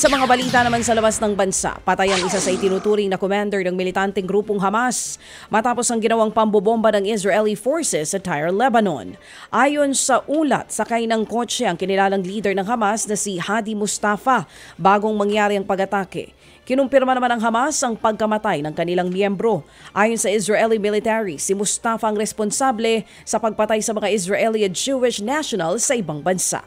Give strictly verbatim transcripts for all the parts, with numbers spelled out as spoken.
Sa mga balita naman sa labas ng bansa, patay ang isa sa itinuturing na commander ng militanteng grupong Hamas matapos ang ginawang pambobomba ng Israeli forces sa Tyre, Lebanon. Ayon sa ulat, sakay ng kotse ang kinilalang leader ng Hamas na si Hadi Mustafa bagong mangyari ang pag-atake. Kinumpirma naman ng Hamas ang pagkamatay ng kanilang miyembro. Ayon sa Israeli military, si Mustafa ang responsable sa pagpatay sa mga Israeli at Jewish nationals sa ibang bansa.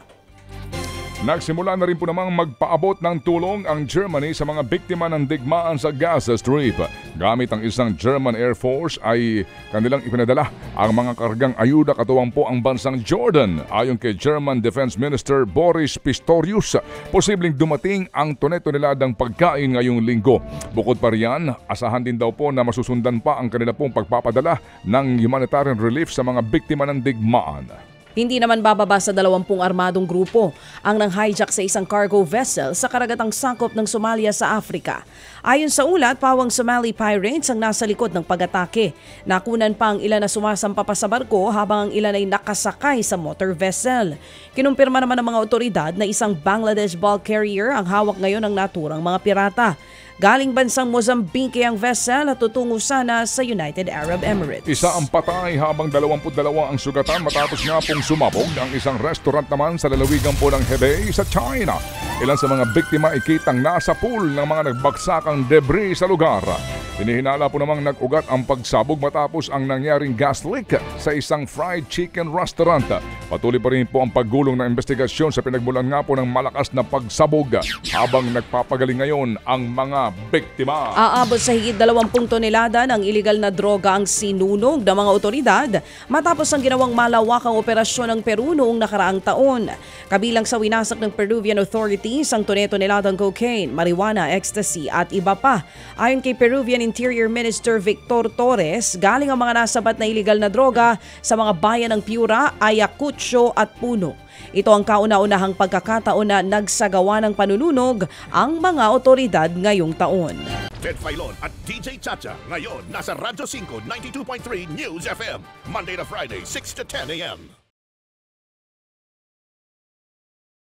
Nagsimula na rin po namang magpaabot ng tulong ang Germany sa mga biktima ng digmaan sa Gaza Strip. Gamit ang isang German Air Force ay kanilang ipinadala ang mga kargang ayuda katuwang po ang bansang Jordan. Ayon kay German Defense Minister Boris Pistorius, posibleng dumating ang tone-toneladang pagkain ngayong linggo. Bukod pa riyan, asahan din daw po na masusundan pa ang kanila pong pagpapadala ng humanitarian relief sa mga biktima ng digmaan. Hindi naman bababa sa dalawampung armadong grupo ang nang-hijack sa isang cargo vessel sa karagatang sakop ng Somalia sa Afrika. Ayon sa ulat, pawang Somali pirates ang nasa likod ng pag-atake. Nakunan pa ang ilan na sumasampa pa sa barko habang ang ilan ay nakasakay sa motor vessel. Kinumpirma naman ng mga otoridad na isang Bangladesh bulk carrier ang hawak ngayon ng naturang mga pirata. Galing bansang Mozambique ang vessel at tutungo sana sa United Arab Emirates. Isa ang patay habang dalawampu't dalawa ang sugatan matapos nga pong sumabog ang isang restaurant naman sa lalawigan po ng Hebei sa China. Ilan sa mga biktima ay kitang nasa pool ng mga nagbagsakang debris sa lugar. Hinihinala po namang nag-ugat ang pagsabog matapos ang nangyaring gas leak sa isang fried chicken restaurant. Patuloy pa rin po ang paggulong ng investigasyon sa pinagmulan nga po ng malakas na pagsabog habang nagpapagaling ngayon ang mga biktima. Aabot sa higit dalawampung tonelada ng iligal na droga ang sinunog ng mga otoridad matapos ang ginawang malawakang operasyon ng Peru noong nakaraang taon. Kabilang sa winasak ng Peruvian authorities ang tone-toneladang cocaine, marijuana, ecstasy at iba pa. Ayon kay Peruvian Interior Minister Victor Torres, galing ang mga nasabat na iligal na droga sa mga bayan ng Piura, Ayacucho at Puno. Ito ang kauna-unahang pagkakataon na nagsagawa ng panununog ang mga otoridad ngayong taon. Ted Filon at D J Chacha ngayon nasa Radyo five ninety-two point three News F M, Monday to Friday, six to ten a m